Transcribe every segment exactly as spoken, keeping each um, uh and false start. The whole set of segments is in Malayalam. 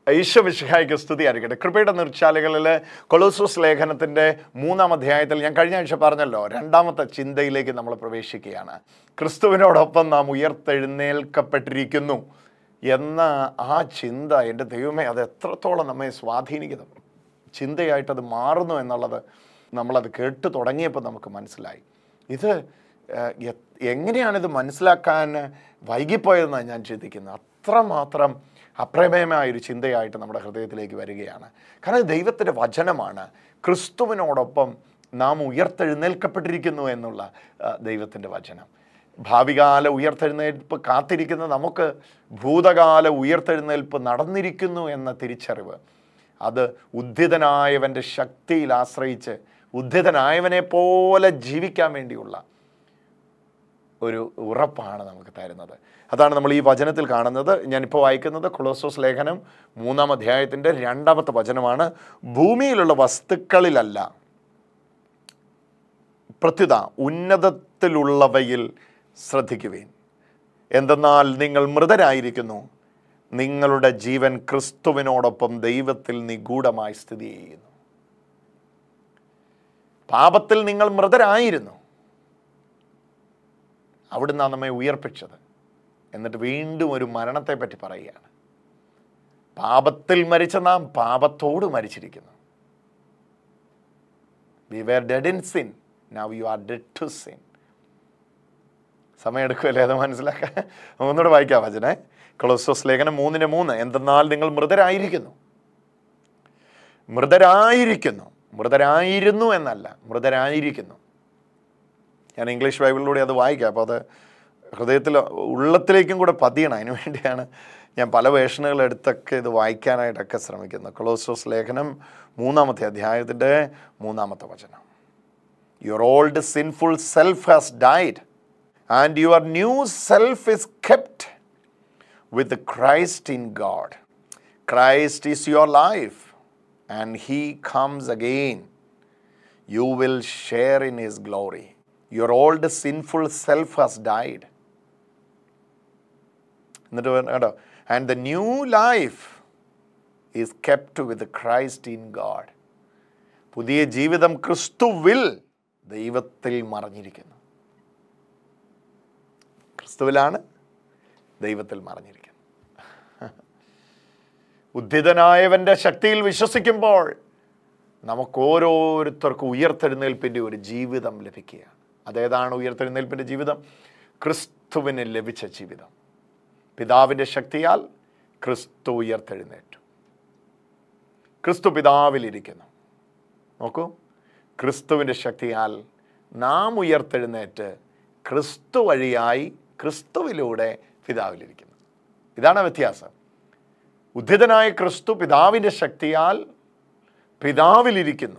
ഈശോ മിശിഹായ്ക്ക് സ്തുതിയായിരിക്കട്ടെ. കൃപയുടെ നിർച്ചാലുകളിൽ കൊളോസ്യോസ് ലേഖനത്തിൻ്റെ മൂന്നാം അധ്യായത്തിൽ ഞാൻ കഴിഞ്ഞ ആഴ്ച പറഞ്ഞല്ലോ, രണ്ടാമത്തെ ചിന്തയിലേക്ക് നമ്മൾ പ്രവേശിക്കുകയാണ്. ക്രിസ്തുവിനോടൊപ്പം നാം ഉയർത്തെഴുന്നേൽക്കപ്പെട്ടിരിക്കുന്നു എന്ന ആ ചിന്ത, എൻ്റെ ദൈവമേ, അത് എത്രത്തോളം നമ്മെ സ്വാധീനിക്കുന്നു, ചിന്തയായിട്ടത് മാറുന്നു എന്നുള്ളത് നമ്മളത് കേട്ട് തുടങ്ങിയപ്പോൾ നമുക്ക് മനസ്സിലായി. ഇത് എങ്ങനെയാണിത് മനസ്സിലാക്കാൻ വൈകിപ്പോയതെന്നാണ് ഞാൻ ചിന്തിക്കുന്നത്. അത്രമാത്രം അപ്രമേയമായൊരു ചിന്തയായിട്ട് നമ്മുടെ ഹൃദയത്തിലേക്ക് വരികയാണ്. കാരണം ദൈവത്തിൻ്റെ വചനമാണ് ക്രിസ്തുവിനോടൊപ്പം നാം ഉയർത്തെഴുന്നേൽക്കപ്പെട്ടിരിക്കുന്നു എന്നുള്ള ദൈവത്തിൻ്റെ വചനം. ഭാവികാല ഉയർത്തെഴുന്നേൽപ്പ് കാത്തിരിക്കുന്ന നമുക്ക് ഭൂതകാല ഉയർത്തെഴുന്നേൽപ്പ് നടന്നിരിക്കുന്നു എന്ന തിരിച്ചറിവ്, അത് ഉദ്ധിതനായവൻ്റെ ശക്തിയിൽ ആശ്രയിച്ച് ഉദ്ധിതനായവനെ പോലെ ജീവിക്കാൻ വേണ്ടിയുള്ള ഒരു ഉറപ്പാണ് നമുക്ക് തരുന്നത്. അതാണ് നമ്മൾ ഈ വചനത്തിൽ കാണുന്നത്. ഞാനിപ്പോൾ വായിക്കുന്നത് കൊളോസ്യോസ് ലേഖനം മൂന്നാം അധ്യായത്തിൻ്റെ രണ്ടാമത്തെ വചനമാണ്. ഭൂമിയിലുള്ള വസ്തുക്കളിലല്ല, പ്രത്യുത ഉന്നതത്തിലുള്ളവയിൽ ശ്രദ്ധിക്കുവിൻ. എന്തെന്നാൽ നിങ്ങൾ മൃതരായിരിക്കുന്നു, നിങ്ങളുടെ ജീവൻ ക്രിസ്തുവിനോടൊപ്പം ദൈവത്തിൽ നിഗൂഢമായി സ്ഥിതി ചെയ്യുന്നു. പാപത്തിൽ നിങ്ങൾ മൃതരായിരുന്നു, അവിടുന്ന് നമ്മെ ഉയർപ്പിച്ചത്. എന്നിട്ട് വീണ്ടും ഒരു മരണത്തെപ്പറ്റി പറയുകയാണ്. പാപത്തിൽ മരിച്ച നാം പാപത്തോട് മരിച്ചിരിക്കുന്നു. We were dead in sin, now you are dead to sin. സമയം എടുക്കുമല്ലേ അത് മനസ്സിലാക്കാൻ? ഒന്നുകൂടെ വായിക്കാം വചനേ. കൊളോസ്യോസ് ലേഖനം മൂന്നിന് മൂന്ന്. എന്തെന്നാൽ നിങ്ങൾ മൃതരായിരിക്കുന്നു, മൃതരായിരിക്കുന്നു മൃതരായിരുന്നു എന്നല്ല, മൃതരായിരിക്കുന്നു. ഞാൻ ഇംഗ്ലീഷ് ബൈബിളിലൂടെ അത് വായിക്കാം, അപ്പോൾ അത് ഹൃദയത്തിൽ ഉള്ളത്തിലേക്കും കൂടെ പതിയണം. അതിനു വേണ്ടിയാണ് ഞാൻ പല വേഷനുകൾ എടുത്തൊക്കെ ഇത് വായിക്കാനായിട്ടൊക്കെ ശ്രമിക്കുന്നത്. കൊളോസ്യോസ് ലേഖനം മൂന്നാമത്തെ അധ്യായത്തിൻ്റെ മൂന്നാമത്തെ വചനം. Your old sinful self has died and your new self is kept with Christ in God. Christ is your life and he comes again, you will share in his glory. Your old sinful self has died. And the new life is kept with Christ in God. പുതിയ ജീവിതം ക്രിസ്തുവിൽ ദൈവത്തിൽ മറഞ്ഞിരിക്കുന്നു. ക്രിസ്തുവിലാണ്, ദൈവത്തിൽ മറഞ്ഞിരിക്കുന്നു. ഉദ്ധിതനായവൻ്റെ ശക്തിയിൽ വിശ്വസിക്കുമ്പോൾ നമുക്ക് ഓരോരുത്തർക്കും ഉയർത്തെഴുന്നേൽപ്പിൻ്റെ ഒരു ജീവിതം ലഭിക്കുക. അതേതാണ് ഉയർത്തെഴുന്നേൽപ്പിൻ്റെ ജീവിതം? ക്രിസ്തുവിന് ലഭിച്ച ജീവിതം. പിതാവിൻ്റെ ശക്തിയാൽ ക്രിസ്തു ഉയർത്തെഴുന്നേറ്റു. ക്രിസ്തു പിതാവിലിരിക്കുന്നു. നോക്കൂ, ക്രിസ്തുവിൻ്റെ ശക്തിയാൽ നാം ഉയർത്തെഴുന്നേറ്റ് ക്രിസ്തു വഴിയായി ക്രിസ്തുവിലൂടെ പിതാവിലിരിക്കുന്നു. ഇതാണ് വ്യത്യാസം. ഉദ്ധിതനായ ക്രിസ്തു പിതാവിൻ്റെ ശക്തിയാൽ പിതാവിലിരിക്കുന്നു.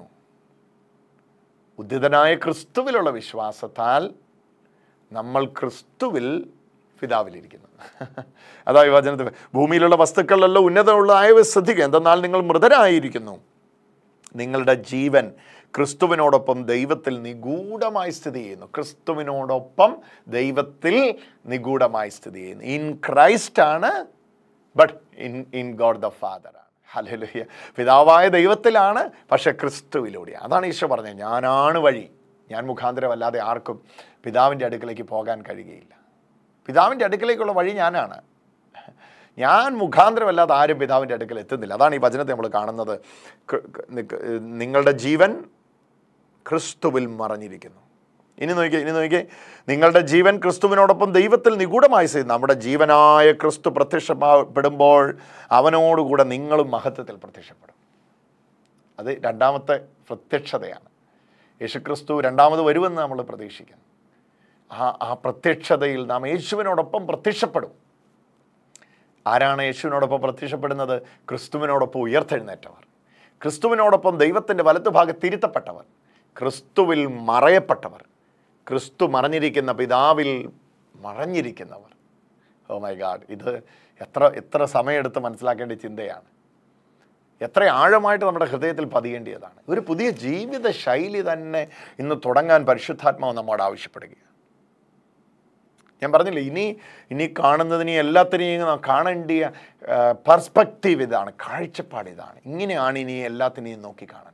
ഉദ്ധിതനായ ക്രിസ്തുവിലുള്ള വിശ്വാസത്താൽ നമ്മൾ ക്രിസ്തുവിൽ പിതാവിലിരിക്കുന്നു. അതായത് വചനത്തിൽ ഭൂമിയിലുള്ള വസ്തുക്കളിലല്ല ഉന്നതമുള്ള ആയവ ശ്രദ്ധിക്കുക. എന്തെന്നാൽ നിങ്ങൾ മൃതരായിരിക്കുന്നു, നിങ്ങളുടെ ജീവൻ ക്രിസ്തുവിനോടൊപ്പം ദൈവത്തിൽ നിഗൂഢമായി സ്ഥിതി ചെയ്യുന്നു. ക്രിസ്തുവിനോടൊപ്പം ദൈവത്തിൽ നിഗൂഢമായി സ്ഥിതി ചെയ്യുന്നു. ഇൻ ക്രൈസ്റ്റ് ആണ്, but in in God the father ആണ്. ഹല്ലേലൂയ. പിതാവായ ദൈവത്തിലാണ്, പക്ഷെ ക്രിസ്തുവിലൂടെയാണ്. അതാണ് ഈശോ പറഞ്ഞത്, ഞാനാണ് വഴി, ഞാൻ മുഖാന്തരമല്ലാതെ ആർക്കും പിതാവിൻ്റെ അടുക്കലേക്ക് പോകാൻ കഴിയുകയില്ല. പിതാവിൻ്റെ അടുക്കലേക്കുള്ള വഴി ഞാനാണ്, ഞാൻ മുഖാന്തരമല്ലാതെ ആരും പിതാവിൻ്റെ അടുക്കൽ എത്തുന്നില്ല. അതാണ് ഈ വചനത്തെ നമ്മൾ കാണുന്നത്. നിങ്ങളുടെ ജീവൻ ക്രിസ്തുവിൽ മറഞ്ഞിരിക്കുന്നു. ഇനി നോക്കിയേ ഇനി നോക്കിയേ നിങ്ങളുടെ ജീവൻ ക്രിസ്തുവിനോടൊപ്പം ദൈവത്തിൽ നിഗൂഢമായി ചെയ്തു. നമ്മുടെ ജീവനായ ക്രിസ്തു പ്രത്യക്ഷപ്പെടുമ്പോൾ അവനോടുകൂടെ നിങ്ങളും മഹത്വത്തിൽ പ്രത്യക്ഷപ്പെടും. അത് രണ്ടാമത്തെ പ്രത്യക്ഷതയാണ്. യേശുക്രിസ്തു രണ്ടാമത് വരുമെന്ന് നമ്മൾ പ്രതീക്ഷിക്കുന്നു. ആ ആ പ്രത്യക്ഷതയിൽ നാം യേശുവിനോടൊപ്പം പ്രത്യക്ഷപ്പെടും. ആരാണ് യേശുവിനോടൊപ്പം പ്രത്യക്ഷപ്പെടുന്നത്? ക്രിസ്തുവിനോടൊപ്പം ഉയർത്തെഴുന്നേറ്റവർ, ക്രിസ്തുവിനോടൊപ്പം ദൈവത്തിൻ്റെ വലത്തുഭാഗത്തിരുത്തപ്പെട്ടവർ, ക്രിസ്തുവിൽ മറയപ്പെട്ടവർ, ക്രിസ്തു മറഞ്ഞിരിക്കുന്ന പിതാവിൽ മറഞ്ഞിരിക്കുന്നവർ. ഓ മൈ ഗാഡ്, ഇത് എത്ര എത്ര സമയമെടുത്ത് മനസ്സിലാക്കേണ്ട ചിന്തയാണ്. എത്ര ആഴമായിട്ട് നമ്മുടെ ഹൃദയത്തിൽ പതിയേണ്ടിയതാണ്. ഒരു പുതിയ ജീവിത ശൈലി തന്നെ ഇന്ന് തുടങ്ങാൻ പരിശുദ്ധാത്മാവ് നമ്മോട് ആവശ്യപ്പെടുകയാണ്. ഞാൻ പറഞ്ഞില്ലേ, ഇനി ഇനി കാണുന്നതിനെ എല്ലാത്തിനെയും കാണേണ്ടിയ പെർസ്പെക്റ്റീവ് ഇതാണ്, കാഴ്ചപ്പാട് ഇതാണ്. ഇങ്ങനെയാണ് ഇനി എല്ലാത്തിനെയും നോക്കി കാണേണ്ടത്.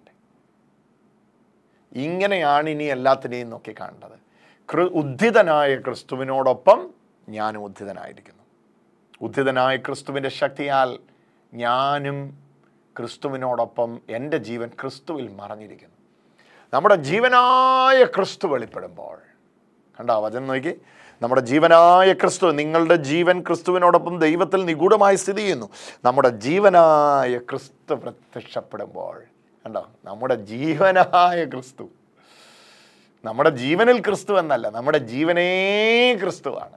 ഇങ്ങനെയാണ് ഇനി എല്ലാത്തിനെയും നോക്കി കാണേണ്ടത്. ക്രി ഉദ്ധിതനായ ക്രിസ്തുവിനോടൊപ്പം ഞാനും ഉദ്ധിതനായിരിക്കുന്നു. ഉദ്ധിതനായ ക്രിസ്തുവിൻ്റെ ശക്തിയാൽ ഞാനും ക്രിസ്തുവിനോടൊപ്പം എൻ്റെ ജീവൻ ക്രിസ്തുവിൽ മറഞ്ഞിരിക്കുന്നു. നമ്മുടെ ജീവനായ ക്രിസ്തു വെളിപ്പെടുമ്പോൾ, കണ്ടോ വചനം നോക്കി, നമ്മുടെ ജീവനായ ക്രിസ്തു, നിങ്ങളുടെ ജീവൻ ക്രിസ്തുവിനോടൊപ്പം ദൈവത്തിൽ നിഗൂഢമായി സ്ഥിതി ചെയ്യുന്നു. നമ്മുടെ ജീവനായ ക്രിസ്തു പ്രത്യക്ഷപ്പെടുമ്പോൾ, കണ്ടോ, നമ്മുടെ ജീവനായ ക്രിസ്തു, നമ്മുടെ ജീവനിൽ ക്രിസ്തു എന്നല്ല, നമ്മുടെ ജീവനേ ക്രിസ്തുവാണ്.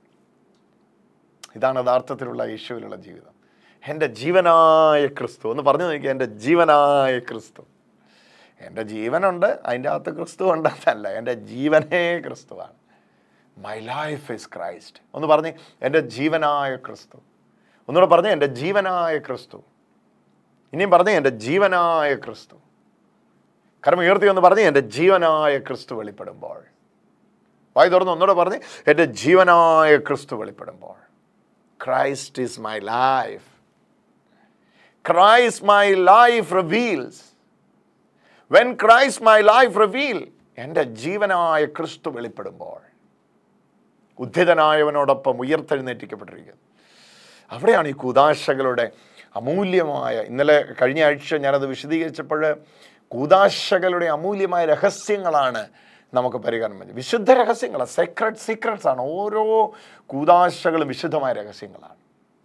ഇതാണ് യഥാർത്ഥത്തിലുള്ള യേശുവിലുള്ള ജീവിതം. എൻ്റെ ജീവനായ ക്രിസ്തു എന്ന് പറഞ്ഞു നോക്കിയാൽ, എൻ്റെ ജീവനായ ക്രിസ്തു. എൻ്റെ ജീവനുണ്ട്, അതിൻ്റെ അകത്ത് ക്രിസ്തു ഉണ്ടെന്നല്ല, എൻ്റെ ജീവനേ ക്രിസ്തുവാണ്. My life is Christ. ഒന്ന് പറഞ്ഞ്, എൻ്റെ ജീവനായ ക്രിസ്തു. ഒന്നുകൂടെ പറഞ്ഞ്, എൻ്റെ ജീവനായ ക്രിസ്തു. ഇനിയും പറഞ്ഞ്, എൻ്റെ ജീവനായ ക്രിസ്തു. കരം ഉയർത്തി ഒന്ന് പറഞ്ഞ്, എൻ്റെ ജീവനായ ക്രിസ്തു വെളിപ്പെടുമ്പോൾ. വായി തുറന്ന് ഒന്നുകൂടെ പറഞ്ഞ്, എൻ്റെ ജീവനായ ക്രിസ്തു വെളിപ്പെടുമ്പോൾ. Christ is my life. Christ my life reveals. When Christ my life reveal, എൻ്റെ ജീവനായ ക്രിസ്തു വെളിപ്പെടുമ്പോൾ, ഉദ്ധിതനായവനോടൊപ്പം ഉയർത്തെഴുന്നേറ്റിക്കപ്പെട്ടിരിക്കുന്നു. അവിടെയാണ് ഈ കൂദാശകളുടെ അമൂല്യമായ, ഇന്നലെ കഴിഞ്ഞ ആഴ്ച ഞാനത് വിശദീകരിച്ചപ്പോൾ കൂദാശകളുടെ അമൂല്യമായ രഹസ്യങ്ങളാണ് നമുക്ക് പരിഗണന പറ്റും. വിശുദ്ധ രഹസ്യങ്ങളാണ്, സീക്രട്ട് സീക്രട്സ് ആണ്. ഓരോ കൂദാശകളും വിശുദ്ധമായ രഹസ്യങ്ങളാണ്.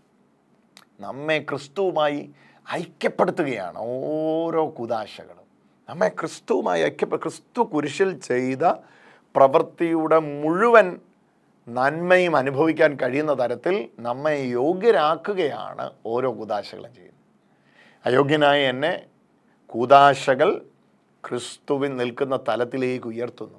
നമ്മെ ക്രിസ്തുവുമായി ഐക്യപ്പെടുത്തുകയാണ് ഓരോ കൂദാശകളും. നമ്മെ ക്രിസ്തുവുമായി ഐക്യപ്പെ ക്രിസ്തു കുരിശിൽ ചെയ്ത പ്രവൃത്തിയുടെ മുഴുവൻ നന്മയും അനുഭവിക്കാൻ കഴിയുന്ന തരത്തിൽ നമ്മെ യോഗ്യരാക്കുകയാണ് ഓരോ കൂദാശകളും ചെയ്യുന്നത്. അയോഗ്യനായ എന്നെ കൂദാശകൾ ക്രിസ്തുവിൽ നിൽക്കുന്ന തലത്തിലേക്ക് ഉയർത്തുന്നു.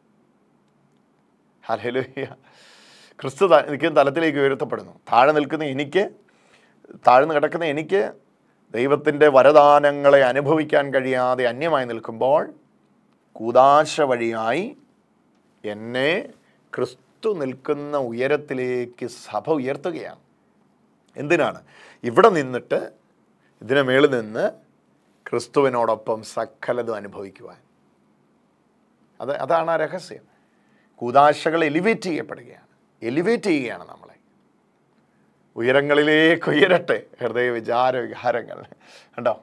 ഹല്ലേലൂയ. ക്രിസ്തു നിൽക്കുന്ന തലത്തിലേക്ക് ഉയർത്തപ്പെടുന്നു. താഴെ നിൽക്കുന്ന എനിക്ക്, താഴ്ന്നു കിടക്കുന്ന എനിക്ക് ദൈവത്തിൻ്റെ വരദാനങ്ങളെ അനുഭവിക്കാൻ കഴിയാതെ അന്യമായി നിൽക്കുമ്പോൾ കൂദാശ വഴിയായി എന്നെ ക്രിസ്തു നിൽക്കുന്ന ഉയരത്തിലേക്ക് സഭ ഉയർത്തുകയാണ്. എന്തിനാണ്? ഇവിടെ നിന്നിട്ട് ഇതിന് മേളിൽ നിന്ന് ക്രിസ്തുവിനോടൊപ്പം സകലതും അനുഭവിക്കുവാൻ. അത് അതാണ് ആ രഹസ്യം. കൂദാശകൾ എലിവേറ്റ് ചെയ്യപ്പെടുകയാണ്, എലിവേറ്റ് ചെയ്യുകയാണ് നമ്മളെ. ഉയരങ്ങളിലേക്ക് ഉയരട്ടെ ഹൃദയ വിചാര വികാരങ്ങൾ. കണ്ടോ,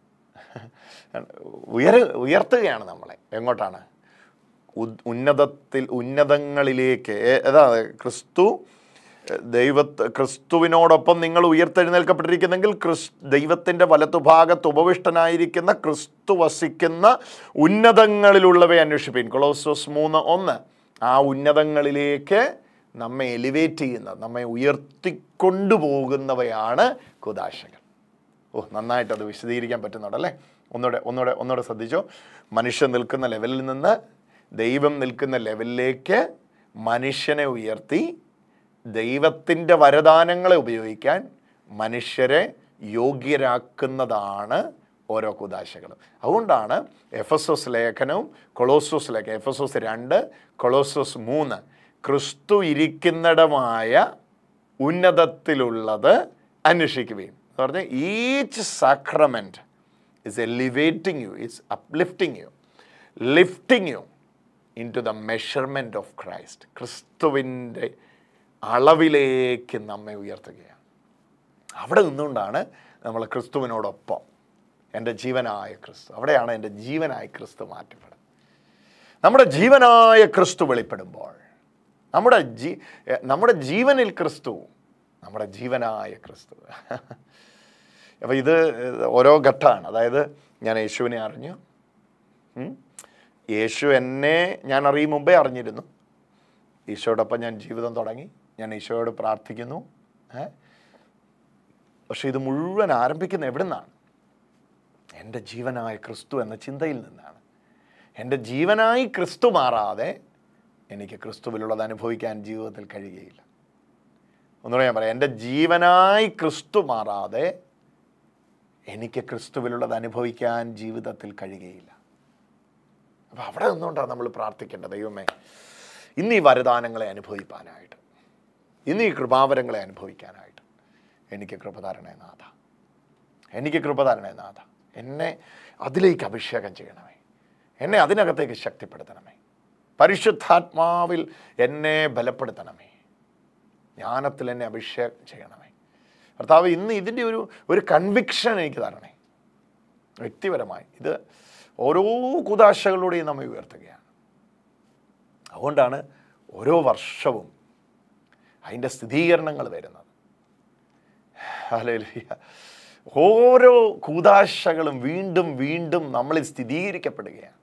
ഉയര ഉയർത്തുകയാണ് നമ്മളെ. എങ്ങോട്ടാണ്? ഉന്നതത്തിൽ ഉന്നതങ്ങളിലേക്ക്. അതായത് ക്രിസ്തു ദൈവത്ത് ക്രിസ്തുവിനോടൊപ്പം നിങ്ങൾ ഉയർത്തെഴുന്നേൽക്കപ്പെട്ടിരിക്കുന്നെങ്കിൽ ക്രിസ് ദൈവത്തിൻ്റെ വലത്തുഭാഗത്ത് ഉപവിഷ്ടനായിരിക്കുന്ന ക്രിസ്തു വസിക്കുന്ന ഉന്നതങ്ങളിലുള്ളവയെ അന്വേഷിപ്പീൻ. കൊളോസ്യോസ് മൂന്ന് ഒന്ന്. ആ ഉന്നതങ്ങളിലേക്ക് നമ്മെ എലിവേറ്റ് ചെയ്യുന്ന, നമ്മെ ഉയർത്തിക്കൊണ്ടുപോകുന്നവയാണ് കൂദാശകൾ. ഓ, നന്നായിട്ടത് വിശദീകരിക്കാൻ പറ്റുന്നുണ്ടല്ലേ? ഒന്നുകൂടെ ഒന്നുകൂടെ ഒന്നുകൂടെ ശ്രദ്ധിച്ചോ. മനുഷ്യൻ നിൽക്കുന്ന ലെവലിൽ നിന്ന് ദൈവം നിൽക്കുന്ന ലെവലിലേക്ക് മനുഷ്യനെ ഉയർത്തി ദൈവത്തിൻ്റെ വരദാനങ്ങളെ ഉപയോഗിക്കാൻ മനുഷ്യരെ യോഗ്യരാക്കുന്നതാണ് ഓരോ കൂദാശകളും. അതുകൊണ്ടാണ് എഫെസോസ് ലേഖനവും കൊളോസ്യോസ് ലേഖനം, എഫെസോസ് രണ്ട് കൊളോസ്യോസ് മൂന്ന്, ക്രിസ്തു ഇരിക്കുന്നിടമായ ഉന്നതത്തിലുള്ളത് അന്വേഷിക്കുകയും എന്ന് പറഞ്ഞാൽ each sacrament is elevating you, is uplifting you, lifting you into the measurement of Christ. ക്രിസ്തുവിൻ്റെ അളവിലേക്ക് നമ്മെ ഉയർത്തുകയാണ്. അവിടെ നിന്നുകൊണ്ടാണ് നമ്മൾ ക്രിസ്തുവിനോടൊപ്പം എൻ്റെ ജീവനായ ക്രിസ്തു, അവിടെയാണ് എൻ്റെ ജീവനായ ക്രിസ്തു മാറ്റപ്പെടുന്നത്. നമ്മുടെ ജീവനായ ക്രിസ്തു വെളിപ്പെടുമ്പോൾ നമ്മുടെ ജീ നമ്മുടെ ജീവനിൽ ക്രിസ്തു, നമ്മുടെ ജീവനായ ക്രിസ്തു. അപ്പോൾ ഇത് ഓരോ ഘട്ടമാണ്. അതായത് ഞാൻ യേശുവിനെ അറിഞ്ഞു, യേശു എന്നെ ഞാൻ അറിയും മുമ്പേ അറിഞ്ഞിരുന്നു, ഈശോയോടൊപ്പം ഞാൻ ജീവിതം തുടങ്ങി, ഞാൻ ഈശോയോട് പ്രാർത്ഥിക്കുന്നു. പക്ഷെ ഇത് മുഴുവൻ ആരംഭിക്കുന്ന എവിടെ നിന്നാണ്? എൻ്റെ ജീവനായ ക്രിസ്തു എന്ന ചിന്തയിൽ നിന്നാണ്. എൻ്റെ ജീവനായി ക്രിസ്തു മാറാതെ എനിക്ക് ക്രിസ്തുവിലുള്ളത് അനുഭവിക്കാൻ ജീവിതത്തിൽ കഴിയുകയില്ല. ഒന്നുകൂടെ ഞാൻ പറയാം, എൻ്റെ ജീവനായി ക്രിസ്തു മാറാതെ എനിക്ക് ക്രിസ്തുവിലുള്ളത് അനുഭവിക്കാൻ ജീവിതത്തിൽ കഴിയുകയില്ല. അപ്പോൾ അവിടെ നിന്നുകൊണ്ടാണ് നമ്മൾ പ്രാർത്ഥിക്കേണ്ടത്, ദൈവമേ ഇന്ന് ഈ വരദാനങ്ങളെ അനുഭവിപ്പാനായിട്ട്, ഇന്ന് ഈ കൃപാവരങ്ങളെ അനുഭവിക്കാനായിട്ട് എനിക്ക് കൃപ തരണേ നാഥ, എനിക്ക് കൃപ തരണേ നാഥ. എന്നെ അതിലേക്ക് അഭിഷേകം ചെയ്യണമേ, എന്നെ അതിനകത്തേക്ക് ശക്തിപ്പെടുത്തണമേ, പരിശുദ്ധാത്മാവിൽ എന്നെ ബലപ്പെടുത്തണമേ, ജ്ഞാനത്തിൽ എന്നെ അഭിഷേകം ചെയ്യണമേ കർത്താവ്. ഇന്ന് ഇതിൻ്റെ ഒരു ഒരു കൺവിക്ഷൻ എനിക്ക് തരണേ വ്യക്തിപരമായി. ഇത് ഓരോ കുദാശകളുടെയും നമ്മെ ഉയർത്തുകയാണ്. അതുകൊണ്ടാണ് ഓരോ വർഷവും അതിൻ്റെ സ്ഥിരീകരണങ്ങൾ വരുന്നത്. ഹല്ലേലൂയ. ഓരോ കൂദാശകളും വീണ്ടും വീണ്ടും നമ്മളിൽ സ്ഥിരീകരിക്കപ്പെടുകയാണ്,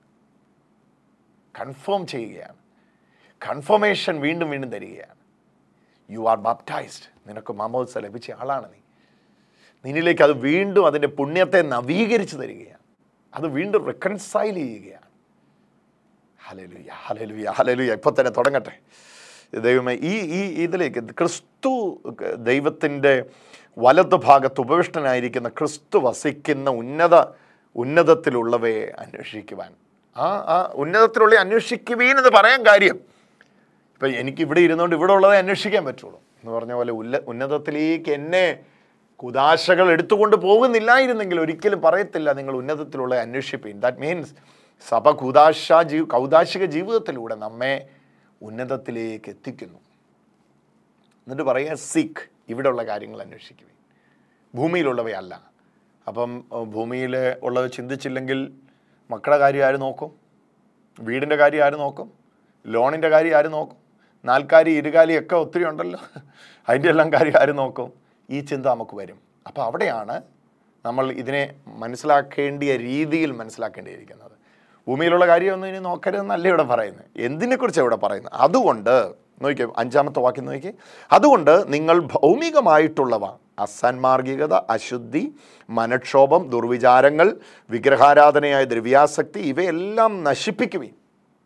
കൺഫേം ചെയ്യുകയാണ്, കൺഫർമേഷൻ വീണ്ടും വീണ്ടും തരികയാണ്. യു ആർ ബാപ്റ്റൈസ്ഡ്, നിനക്ക് മാമോദിസ ലഭിച്ച ആളാണ് നീ. നിന്നിലേക്ക് അത് വീണ്ടും അതിൻ്റെ പുണ്യത്തെ നവീകരിച്ച് തരികയാണ്, അത് വീണ്ടും റിക്കൺസൈൽ ചെയ്യുകയാണ്. Hallelujah, hallelujah, hallelujah. ഇപ്പോൾ തന്നെ തുടങ്ങട്ടെ ദൈവമേ. ഈ ഈ ഇതിലേക്ക് ക്രിസ്തു ദൈവത്തിൻ്റെ വലതു ഭാഗത്ത് ഉപവിഷ്ടനായിരിക്കുന്ന ക്രിസ്തു വസിക്കുന്ന ഉന്നത ഉന്നതത്തിലുള്ളവയെ അന്വേഷിക്കുവാൻ, ആ ആ ഉന്നതത്തിലുള്ള അന്വേഷിക്കുവീൻ എന്ന് പറയാൻ കാര്യം, ഇപ്പം എനിക്ക് ഇവിടെ ഇരുന്നുകൊണ്ട് ഇവിടെ ഉള്ളതേ അന്വേഷിക്കാൻ പറ്റുള്ളൂ എന്ന് പറഞ്ഞ പോലെ ഉല്ല ഉന്നതത്തിലേക്ക് എന്നെ കുദാശകൾ എടുത്തുകൊണ്ട് പോകുന്നില്ലായിരുന്നെങ്കിൽ ഒരിക്കലും പറയത്തില്ല നിങ്ങൾ ഉന്നതത്തിലുള്ള അന്വേഷിപ്പീൻ. ദാറ്റ് മീൻസ് സഭ കുദാശ ജീ കൗദാശിക ജീവിതത്തിലൂടെ നമ്മെ ഉന്നതത്തിലേക്ക് എത്തിക്കുന്നു. എന്നിട്ട് പറയുക സീക്ക്, ഇവിടെയുള്ള കാര്യങ്ങൾ അന്വേഷിക്കുവീൻ, ഭൂമിയിലുള്ളവയല്ല. അപ്പം ഭൂമിയിൽ ഉള്ളത് ചിന്തിച്ചില്ലെങ്കിൽ മക്കളുടെ കാര്യം ആര് നോക്കും? വീടിൻ്റെ കാര്യം ആര് നോക്കും? ലോണിൻ്റെ കാര്യം ആര് നോക്കും? നാൽക്കാലി ഇരുകാലിയൊക്കെ ഒത്തിരി ഉണ്ടല്ലോ, അതിൻ്റെ എല്ലാം കാര്യം ആര് നോക്കും? ഈ ചിന്ത നമുക്ക് വരും. അപ്പോൾ അവിടെയാണ് നമ്മൾ ഇതിനെ മനസ്സിലാക്കേണ്ടിയ രീതിയിൽ മനസ്സിലാക്കേണ്ടിയിരിക്കുന്നത്. ഭൂമിയിലുള്ള കാര്യമൊന്നും ഇനി നോക്കരുതെന്നല്ല ഇവിടെ പറയുന്നത്. എന്തിനെക്കുറിച്ചാണ് ഇവിടെ പറയുന്നത്? അതുകൊണ്ട് നോക്കിയേ, അഞ്ചാമത്തെ വാക്യം നോക്കി, അതുകൊണ്ട് നിങ്ങൾ ഭൗമികമായിട്ടുള്ളവ, അസന്മാർഗികത, അശുദ്ധി, മനക്ഷോഭം, ദുർവിചാരങ്ങൾ, വിഗ്രഹാരാധനയായ ദ്രവ്യാസക്തി ഇവയെല്ലാം നശിപ്പിക്കുവിൻ.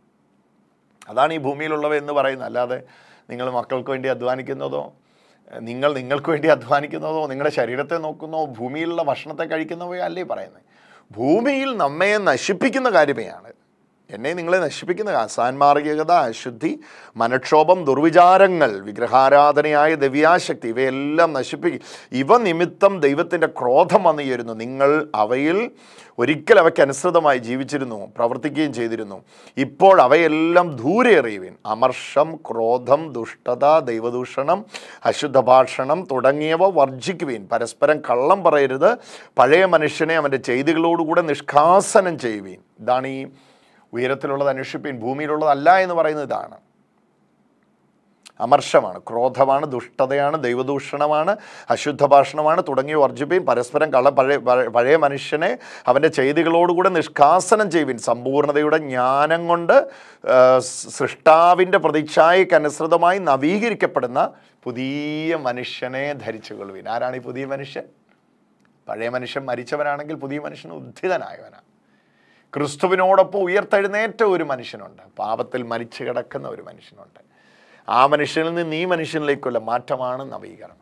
അതാണ് ഈ ഭൂമിയിലുള്ളവ എന്ന് പറയുന്നത്. അല്ലാതെ നിങ്ങൾ മക്കൾക്ക് വേണ്ടി അധ്വാനിക്കുന്നതോ, നിങ്ങൾ നിങ്ങൾക്ക് വേണ്ടി അധ്വാനിക്കുന്നതോ, നിങ്ങളുടെ ശരീരത്തെ നോക്കുന്നോ, ഭൂമിയിലുള്ള ഭക്ഷണത്തെ കഴിക്കുന്നവയോ അല്ലേ പറയുന്നത്. ഭൂമിയിൽ നമ്മെ നശിപ്പിക്കുന്ന കാര്യമേയാണ്, എന്നെ നിങ്ങളെ നശിപ്പിക്കുന്ന അസാൻമാർഗികത, അശുദ്ധി, മനക്ഷോഭം, ദുർവിചാരങ്ങൾ, വിഗ്രഹാരാധനയായ ദിവ്യാശക്തി ഇവയെല്ലാം നശിപ്പിക്കും. ഇവ നിമിത്തം ദൈവത്തിൻ്റെ ക്രോധം വന്നു ചേരുന്നു. നിങ്ങൾ അവയിൽ ഒരിക്കൽ അവയ്ക്ക് അനുസൃതമായി ജീവിച്ചിരുന്നു, പ്രവർത്തിക്കുകയും ചെയ്തിരുന്നു. ഇപ്പോൾ അവയെല്ലാം ദൂരെ എറിയുവിൻ. അമർഷം, ക്രോധം, ദുഷ്ടത, ദൈവദൂഷണം, അശുദ്ധ ഭാഷണം തുടങ്ങിയവ വർജിക്കുവിൻ. പരസ്പരം കള്ളം പറയരുത്. പഴയ മനുഷ്യനെ അവൻ്റെ ചെയ്തികളോടുകൂടെ നിഷ്കാസനം ചെയ്യുവിൻ. ഇതാണ് ഈ ഉയരത്തിലുള്ളത് അന്വേഷിപ്പിൻ, ഭൂമിയിലുള്ളതല്ല എന്ന് പറയുന്നത് ഇതാണ്. അമർഷമാണ്, ക്രോധമാണ്, ദുഷ്ടതയാണ്, ദൈവദൂഷണമാണ്, അശുദ്ധ ഭാഷണമാണ് തുടങ്ങിയ വർജിപ്പിൻ. പരസ്പരം കള്ള പഴയ പഴയ മനുഷ്യനെ അവൻ്റെ ചെയ്തികളോടുകൂടെ നിഷ്കാസനം ചെയ്യുവിൻ. സമ്പൂർണ്ണതയുടെ ജ്ഞാനം കൊണ്ട് സൃഷ്ടാവിൻ്റെ പ്രതിച്ഛായക്കനുസൃതമായി നവീകരിക്കപ്പെടുന്ന പുതിയ മനുഷ്യനെ ധരിച്ചു കൊള്ളുവിൻ. ആരാണ് ഈ പുതിയ മനുഷ്യൻ? പഴയ മനുഷ്യൻ മരിച്ചവനാണെങ്കിൽ പുതിയ മനുഷ്യൻ ഉദ്ധിതനായവനാണ്. ക്രിസ്തുവിനോടൊപ്പം ഉയർത്തെഴുന്നേറ്റ ഒരു മനുഷ്യനുണ്ട്, പാപത്തിൽ മരിച്ചു കിടക്കുന്ന ഒരു മനുഷ്യനുണ്ട്. ആ മനുഷ്യനിൽ നിന്ന് ഈ മനുഷ്യനിലേക്കുള്ള മാറ്റമാണ് നവീകരണം.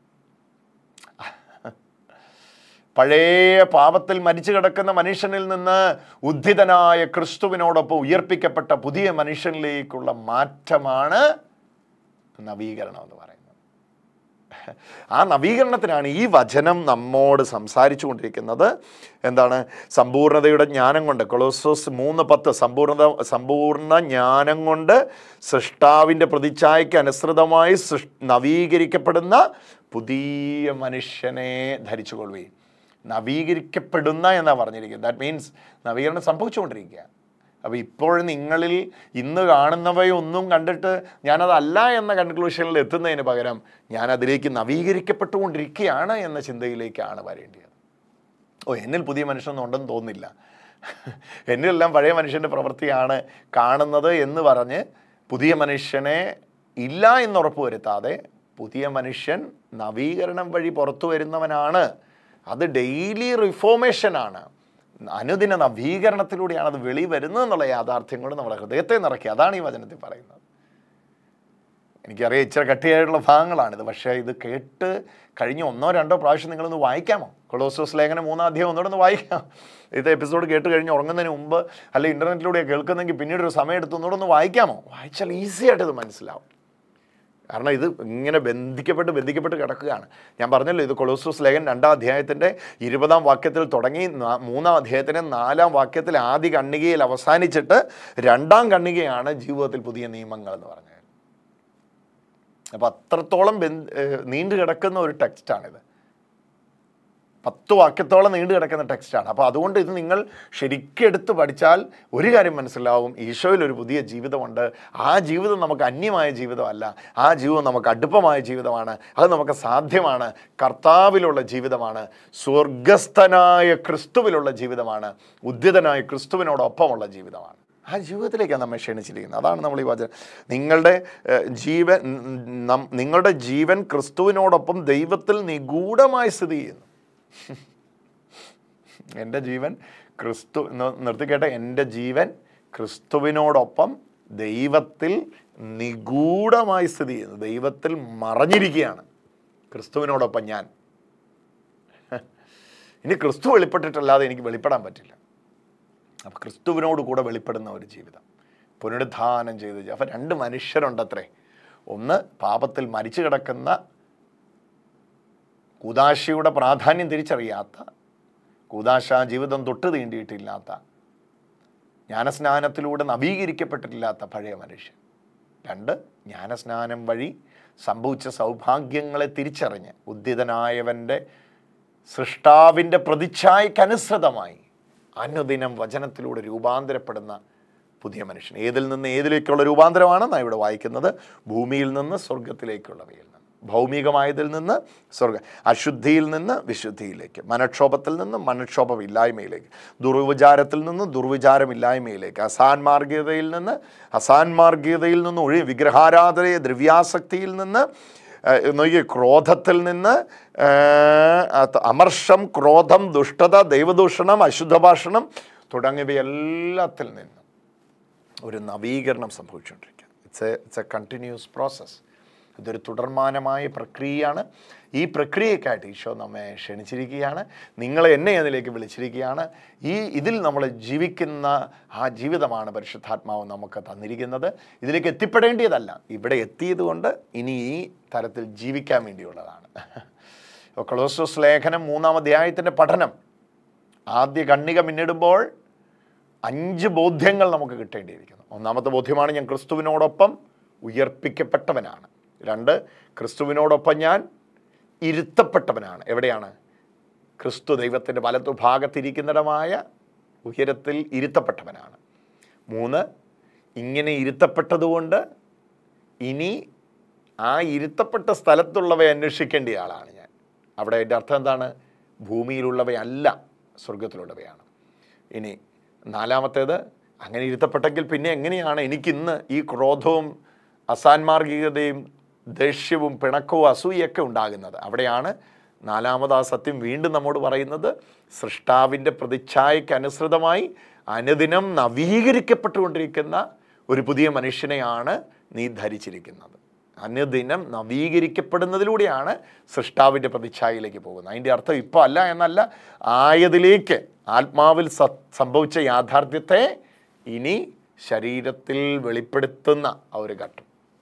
പഴയ പാപത്തിൽ മരിച്ചു കിടക്കുന്ന മനുഷ്യനിൽ നിന്ന് ഉദ്ധിതനായ ക്രിസ്തുവിനോടൊപ്പം ഉയർപ്പിക്കപ്പെട്ട പുതിയ മനുഷ്യനിലേക്കുള്ള മാറ്റമാണ് നവീകരണം എന്ന് പറയുന്നത്. ആ നവീകരണത്തിനാണ് ഈ വചനം നമ്മോട് സംസാരിച്ചു കൊണ്ടിരിക്കുന്നത്. എന്താണ്? സമ്പൂർണ്ണതയുടെ ജ്ഞാനം കൊണ്ട്, കൊളോസോസ് മൂന്ന് പത്ത്, സമ്പൂർണ്ണത സമ്പൂർണ്ണ ജ്ഞാനം കൊണ്ട് സൃഷ്ടാവിൻ്റെ പ്രതിച്ഛായയ്ക്ക് അനുസൃതമായി സൃഷ് നവീകരിക്കപ്പെടുന്ന പുതിയ മനുഷ്യനെ ധരിച്ചുകൊള്ളുകയും. നവീകരിക്കപ്പെടുന്ന എന്നാണ് പറഞ്ഞിരിക്കുന്നത്. ദാറ്റ് മീൻസ് നവീകരണം സംഭവിച്ചുകൊണ്ടിരിക്കുക. അപ്പോൾ ഇപ്പോഴും നിങ്ങളിൽ ഇന്ന് കാണുന്നവയൊന്നും കണ്ടിട്ട് ഞാനതല്ല എന്ന കൺക്ലൂഷനിൽ എത്തുന്നതിന് പകരം ഞാനതിലേക്ക് നവീകരിക്കപ്പെട്ടുകൊണ്ടിരിക്കുകയാണ് എന്ന ചിന്തയിലേക്കാണ് വരേണ്ടത്. ഓ, എന്നിൽ പുതിയ മനുഷ്യനൊന്നും ഉണ്ടെന്ന് തോന്നുന്നില്ല, എന്നിലെല്ലാം പഴയ മനുഷ്യൻ്റെ പ്രവൃത്തിയാണ് കാണുന്നത് എന്ന് പറഞ്ഞ് പുതിയ മനുഷ്യനെ ഇല്ല എന്നുറപ്പ് വരുത്താതെ പുതിയ മനുഷ്യൻ നവീകരണം വഴി പുറത്തു വരുന്നവനാണ്. അത് ഡെയിലി റിഫോർമേഷനാണ്, അനുദിന നവീകരണത്തിലൂടെയാണ് അത് വെളി വരുന്നത് എന്നുള്ള യാഥാർത്ഥ്യം കൊണ്ട് നമ്മുടെ ഹൃദയത്തെ നിറയ്ക്കുക. അതാണ് ഈ വചനത്തിൽ പറയുന്നത്. എനിക്കറിയാം ഇച്ചിരി കട്ടിയായിട്ടുള്ള ഭാഗങ്ങളാണിത്, പക്ഷേ ഇത് കേട്ട് കഴിഞ്ഞ ഒന്നോ രണ്ടോ പ്രാവശ്യം നിങ്ങളൊന്ന് വായിക്കാമോ? കൊളോസോസ് ലേഖനം മൂന്നാം അധ്യായം ഒന്നുകൂടെ ഒന്ന് വായിക്കാം. ഇത് എപ്പിസോഡ് കേട്ട് കഴിഞ്ഞ് ഉറങ്ങുന്നതിന് മുമ്പ് അല്ലെങ്കിൽ ഇൻ്റർനെറ്റിലൂടെ കേൾക്കുന്നെങ്കിൽ പിന്നീട് ഒരു സമയം എടുത്ത് ഒന്നുകൂടെ ഒന്ന് വായിക്കാമോ? വായിച്ചാൽ ഈസി ആയിട്ട് ഇത് മനസ്സിലാവും. കാരണം ഇത് ഇങ്ങനെ ബന്ധിക്കപ്പെട്ട് ബന്ധിക്കപ്പെട്ട് കിടക്കുകയാണ്. ഞാൻ പറഞ്ഞല്ലോ, ഇത് കൊളോസ്യോസ് ലേഖനം രണ്ടാം അധ്യായത്തിൻ്റെ ഇരുപതാം വാക്യത്തിൽ തുടങ്ങി മൂന്നാം അധ്യായത്തിൻ്റെ നാലാം വാക്യത്തിൽ ആദ്യ കണ്ണികയിൽ അവസാനിച്ചിട്ട് രണ്ടാം കണ്ണികയാണ് ജീവിതത്തിൽ പുതിയ നിയമങ്ങൾ എന്ന് പറഞ്ഞത്. അപ്പോൾ അത്രത്തോളം ബന്ധ നീണ്ടു കിടക്കുന്ന ഒരു ടെക്സ്റ്റാണിത്. പത്ത് വാക്യത്തോളം നീണ്ടു കിടക്കുന്ന ടെക്സ്റ്റാണ്. അപ്പോൾ അതുകൊണ്ട് ഇത് നിങ്ങൾ ശരിക്കും എടുത്ത് പഠിച്ചാൽ ഒരു കാര്യം മനസ്സിലാവും, ഈശോയിൽ ഒരു പുതിയ ജീവിതമുണ്ട്. ആ ജീവിതം നമുക്ക് അന്യമായ ജീവിതമല്ല, ആ ജീവിതം നമുക്ക് അടുപ്പമായ ജീവിതമാണ്. അത് നമുക്ക് സാധ്യമാണ്. കർത്താവിലുള്ള ജീവിതമാണ്, സ്വർഗസ്ഥനായ ക്രിസ്തുവിലുള്ള ജീവിതമാണ്, ഉദ്ധിതനായ ക്രിസ്തുവിനോടൊപ്പമുള്ള ജീവിതമാണ്. ആ ജീവിതത്തിലേക്കാണ് നമ്മെ ക്ഷണിച്ചിരിക്കുന്നത്. അതാണ് നമ്മൾ ഈ വചനം, നിങ്ങളുടെ ജീവൻ നിങ്ങളുടെ ജീവൻ ക്രിസ്തുവിനോടൊപ്പം ദൈവത്തിൽ നിഗൂഢമായി സ്ഥിതി ചെയ്യുന്നു. എൻ്റെ ജീവൻ ക്രിസ്തു നിർത്തിക്കേട്ടെ, എൻ്റെ ജീവൻ ക്രിസ്തുവിനോടൊപ്പം ദൈവത്തിൽ നിഗൂഢമായി സ്ഥിതി ചെയ്യുന്നു. ദൈവത്തിൽ മറഞ്ഞിരിക്കുകയാണ് ക്രിസ്തുവിനോടൊപ്പം ഞാൻ. ഇനി ക്രിസ്തു വെളിപ്പെട്ടിട്ടല്ലാതെ എനിക്ക് വെളിപ്പെടാൻ പറ്റില്ല. അപ്പം ക്രിസ്തുവിനോട് കൂടെ വെളിപ്പെടുന്ന ഒരു ജീവിതം, പുനരുദ്ധാനം ചെയ്ത്. അപ്പം രണ്ട് മനുഷ്യരുണ്ടത്രേ. ഒന്ന് പാപത്തിൽ മരിച്ചു കിടക്കുന്ന, കൂദാശയുടെ പ്രാധാന്യം തിരിച്ചറിയാത്ത, കൂദാശ ജീവിതം തൊട്ട് തീണ്ടിയിട്ടില്ലാത്ത, ജ്ഞാനസ്നാനത്തിലൂടെ നവീകരിക്കപ്പെട്ടിട്ടില്ലാത്ത പഴയ മനുഷ്യൻ. രണ്ട്, ജ്ഞാനസ്നാനം വഴി സംഭവിച്ച സൗഭാഗ്യങ്ങളെ തിരിച്ചറിഞ്ഞ് ഉദ്ധിതനായവൻ്റെ സൃഷ്ടാവിൻ്റെ പ്രതിച്ഛായക്കനുസൃതമായി അനുദിനം വചനത്തിലൂടെ രൂപാന്തരപ്പെടുന്ന പുതിയ മനുഷ്യൻ. ഏതിൽ നിന്ന് ഏതിലേക്കുള്ള രൂപാന്തരമാണെന്നാണ് ഇവിടെ വായിക്കുന്നത്. ഭൂമിയിൽ നിന്ന് സ്വർഗത്തിലേക്കുള്ളവയിൽ നിന്ന്, ഭൗമികമായതിൽ നിന്ന് സ്വർഗ, അശുദ്ധിയിൽ നിന്ന് വിശുദ്ധിയിലേക്ക്, മനക്ഷോഭത്തിൽ നിന്ന് മനക്ഷോഭമില്ലായ്മയിലേക്ക്, ദുർവിചാരത്തിൽ നിന്ന് ദുർവിചാരമില്ലായ്മയിലേക്ക്, അസാൻമാർഗീയതയിൽ നിന്ന് അസാൻമാർഗീയതയിൽ നിന്ന് ഒഴി വിഗ്രഹാരാധനയെ ദ്രവ്യാസക്തിയിൽ നിന്ന് നോക്കി, ക്രോധത്തിൽ നിന്ന് അമർഷം, ക്രോധം, ദുഷ്ടത, ദൈവദൂഷണം, അശുദ്ധഭാഷണം തുടങ്ങിയവയെല്ലാത്തിൽ നിന്നും ഒരു നവീകരണം സംഭവിച്ചുകൊണ്ടിരിക്കുക. It's a it's a continuous process. ഇതൊരു തുടർമാനമായ പ്രക്രിയയാണ്. ഈ പ്രക്രിയക്കായിട്ട് ഈശോ നമ്മെ ക്ഷണിച്ചിരിക്കുകയാണ്. നിങ്ങളെ എന്നെ അതിലേക്ക് വിളിച്ചിരിക്കുകയാണ്. ഈ ഇതിൽ നമ്മൾ ജീവിക്കുന്ന ആ ജീവിതമാണ് പരിശുദ്ധാത്മാവ് നമുക്ക് തന്നിരിക്കുന്നത്. ഇതിലേക്ക് എത്തിപ്പെടേണ്ടിയതല്ല, ഇവിടെ എത്തിയത് കൊണ്ട് ഇനി ഈ തരത്തിൽ ജീവിക്കാൻ വേണ്ടിയുള്ളതാണ്. കൊളോസ്യോസ് ലേഖനം മൂന്നാം അധ്യായത്തിൻ്റെ പഠനം, ആദ്യ കണ്ണിക മിന്നിടുമ്പോൾ അഞ്ച് ബോധ്യങ്ങൾ നമുക്ക് കിട്ടേണ്ടിയിരിക്കുന്നു. ഒന്നാമത്തെ ബോധ്യമാണ്, ഞാൻ ക്രിസ്തുവിനോടൊപ്പം ഉയർപ്പിക്കപ്പെട്ടവനാണ്. രണ്ട്, ക്രിസ്തുവിനോടൊപ്പം ഞാൻ ഇരുത്തപ്പെട്ടവനാണ്. എവിടെയാണ്? ക്രിസ്തു ദൈവത്തിൻ്റെ വലത്തു ഭാഗത്തിരിക്കുന്നിടമായ ഉയരത്തിൽ ഇരുത്തപ്പെട്ടവനാണ്. മൂന്ന്, ഇങ്ങനെ ഇരുത്തപ്പെട്ടതുകൊണ്ട് ഇനി ആ ഇരുത്തപ്പെട്ട സ്ഥലത്തുള്ളവയെ അന്വേഷിക്കേണ്ട ആളാണ് ഞാൻ. അവിടെ എൻ്റെ അർത്ഥം എന്താണ്? ഭൂമിയിലുള്ളവയല്ല, സ്വർഗത്തിലുള്ളവയാണ്. ഇനി നാലാമത്തേത്, അങ്ങനെ ഇരുത്തപ്പെട്ടെങ്കിൽ പിന്നെ എങ്ങനെയാണ് എനിക്കിന്ന് ഈ ക്രോധവും അസാൻമാർഗികതയും ദേഷ്യവും പിണക്കവും അസൂയൊക്കെ ഉണ്ടാകുന്നത്? അവിടെയാണ് നാലാമത് ആ സത്യം വീണ്ടും നമ്മോട് പറയുന്നത്, സൃഷ്ടാവിൻ്റെ പ്രതിച്ഛായയ്ക്ക് അനുസൃതമായി അനുദിനം നവീകരിക്കപ്പെട്ടുകൊണ്ടിരിക്കുന്ന ഒരു പുതിയ മനുഷ്യനെയാണ് നീ ധരിച്ചിരിക്കുന്നത്. അനുദിനം നവീകരിക്കപ്പെടുന്നതിലൂടെയാണ് സൃഷ്ടാവിൻ്റെ പ്രതിച്ഛായയിലേക്ക് പോകുന്നത്. അതിൻ്റെ അർത്ഥം ഇപ്പോൾ അല്ല എന്നല്ല, ആയതിലേക്ക്, ആത്മാവിൽ സ സംഭവിച്ച യാഥാർത്ഥ്യത്തെ ഇനി ശരീരത്തിൽ വെളിപ്പെടുത്തുന്ന ആ ഒരു ഘട്ടം.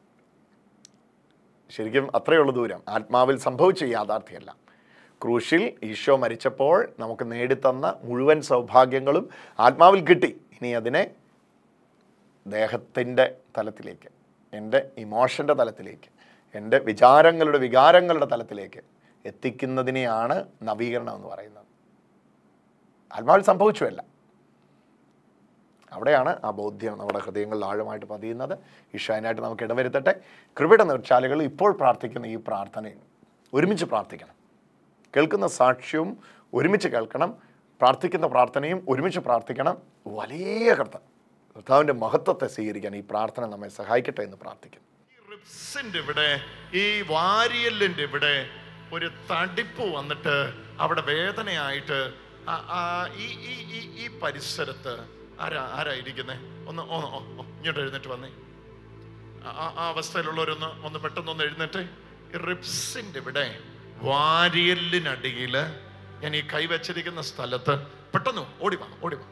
ശരിക്കും അത്രയുള്ള ദൂരം. ആത്മാവിൽ സംഭവിച്ച യാഥാർത്ഥ്യമല്ല, ക്രൂശിൽ ഈശോ മരിച്ചപ്പോൾ നമുക്ക് നേടിത്തന്ന മുഴുവൻ സൗഭാഗ്യങ്ങളും ആത്മാവിൽ കിട്ടി. ഇനി അതിനെ ദേഹത്തിൻ്റെ തലത്തിലേക്ക്, എൻ്റെ ഇമോഷൻ്റെ തലത്തിലേക്ക്, എൻ്റെ വിചാരങ്ങളുടെ വികാരങ്ങളുടെ തലത്തിലേക്ക് എത്തിക്കുന്നതിനെയാണ് നവീകരണം എന്ന് പറയുന്നത്. ആത്മാവിൽ സംഭവിച്ചുവല്ല, അവിടെയാണ് ആ ബോധ്യം നമ്മുടെ ഹൃദയങ്ങളിൽ ആഴമായിട്ട് പതിയുന്നത്. ഈശോനായിട്ട് നമുക്ക് ഇടവരുത്തട്ടെ. കൃപയുടെ നീർച്ചാലുകൾ ഇപ്പോൾ പ്രാർത്ഥിക്കുന്ന ഈ പ്രാർത്ഥനയും ഒരുമിച്ച് പ്രാർത്ഥിക്കണം. കേൾക്കുന്ന സാക്ഷ്യവും ഒരുമിച്ച് കേൾക്കണം, പ്രാർത്ഥിക്കുന്ന പ്രാർത്ഥനയും ഒരുമിച്ച് പ്രാർത്ഥിക്കണം. വലിയ കർത്ത കർത്താവിൻ്റെ മഹത്വത്തെ സ്വീകരിക്കാൻ ഈ പ്രാർത്ഥന നമ്മെ സഹായിക്കട്ടെ എന്ന് പ്രാർത്ഥിക്കുന്നു. ഈ റിബ്സിൻ്റെ ഇവിടെ, ഈ വാരിയലിൻ്റെ ഇവിടെ ഒരു തടിപ്പ് വന്നിട്ട് അവിടെ വേദനയായിട്ട് ഈ ഈ ഈ പരിസരത്ത് ആരാ ആരാ ഇരിക്കുന്നേ? ഒന്ന് ഇങ്ങോട്ട് എഴുന്നേറ്റ് വന്നേ. ആ അവസ്ഥയിലുള്ളവരൊന്ന് ഒന്ന് പെട്ടെന്നൊന്ന് എഴുന്നേറ്റ്. ഈ റിബ്സിൻ്റെ ഇവിടെ വാരിയലിനടിയിൽ ഞാൻ ഈ കൈവച്ചിരിക്കുന്ന സ്ഥലത്ത് പെട്ടെന്ന് ഓടിവാ ഓടിവാ